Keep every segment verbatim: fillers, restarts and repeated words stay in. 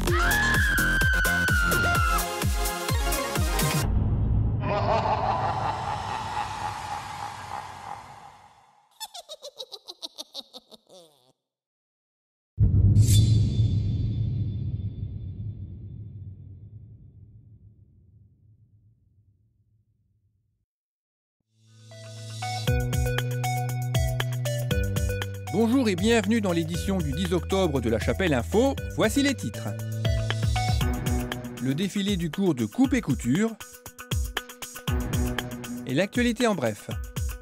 Bonjour et bienvenue dans l'édition du dix octobre de La Chapelle Info. Voici les titres. Le défilé du cours de coupe et couture. Et l'actualité en bref.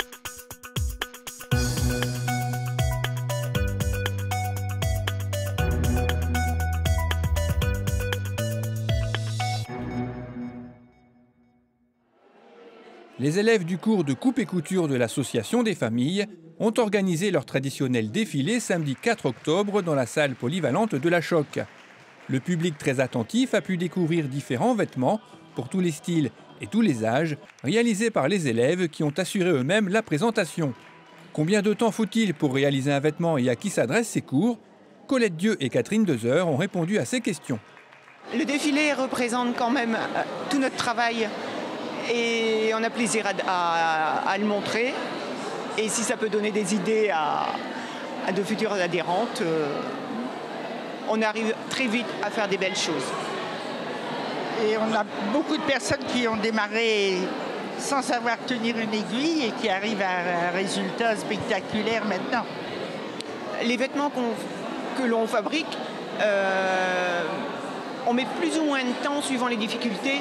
Les élèves du cours de coupe et couture de l'Association des familles ont organisé leur traditionnel défilé samedi quatre octobre dans la salle polyvalente de la Choc. Le public très attentif a pu découvrir différents vêtements pour tous les styles et tous les âges, réalisés par les élèves qui ont assuré eux-mêmes la présentation. Combien de temps faut-il pour réaliser un vêtement et à qui s'adressent ces cours? Colette Dieu et Catherine Dezer ont répondu à ces questions. Le défilé représente quand même euh, tout notre travail et on a plaisir à, à, à le montrer. Et si ça peut donner des idées à, à de futures adhérentes, euh, on arrive très vite à faire des belles choses. Et on a beaucoup de personnes qui ont démarré sans savoir tenir une aiguille et qui arrivent à un résultat spectaculaire maintenant. Les vêtements qu'on, que l'on fabrique, euh, on met plus ou moins de temps suivant les difficultés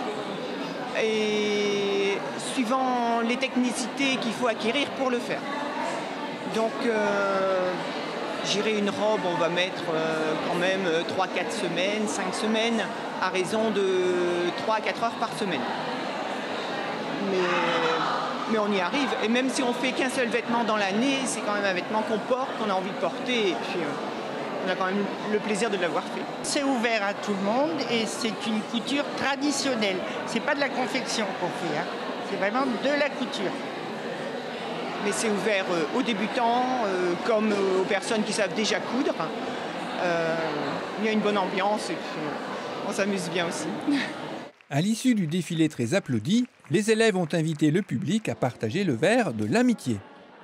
et suivant les technicités qu'il faut acquérir pour le faire. Donc, euh, j'irai une robe, on va mettre euh, quand même trois à quatre semaines, cinq semaines, à raison de trois à quatre heures par semaine. Mais, mais on y arrive. Et même si on fait qu'un seul vêtement dans l'année, c'est quand même un vêtement qu'on porte, qu'on a envie de porter. Et puis, euh, on a quand même le plaisir de l'avoir fait. C'est ouvert à tout le monde et c'est une couture traditionnelle. C'est pas de la confection qu'on fait, hein. C'est vraiment de la couture. Mais c'est ouvert euh, aux débutants euh, comme aux personnes qui savent déjà coudre. Euh, il y a une bonne ambiance et puis euh, on s'amuse bien aussi. À l'issue du défilé très applaudi, les élèves ont invité le public à partager le verre de l'amitié.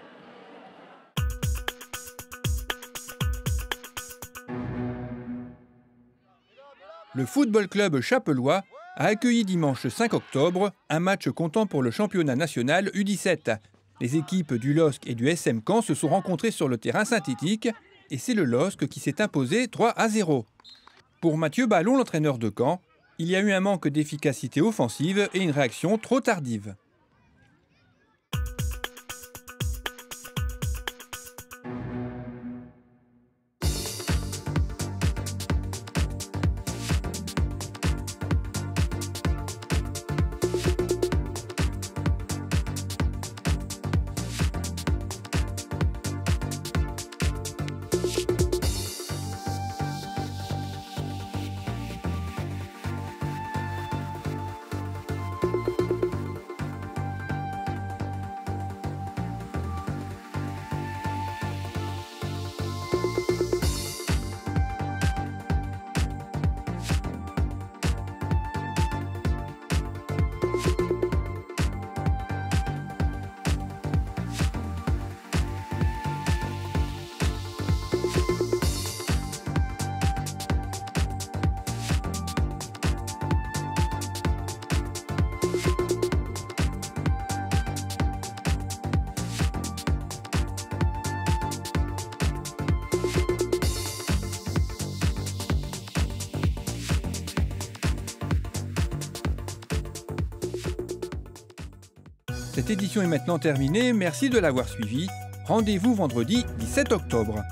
Le football club chapellois a accueilli dimanche cinq octobre un match comptant pour le championnat national U dix-sept. Les équipes du L O S C et du S M Caen se sont rencontrées sur le terrain synthétique et c'est le L O S C qui s'est imposé trois à zéro. Pour Mathieu Ballon, l'entraîneur de Caen, il y a eu un manque d'efficacité offensive et une réaction trop tardive. Cette édition est maintenant terminée, merci de l'avoir suivie. Rendez-vous vendredi dix-sept octobre.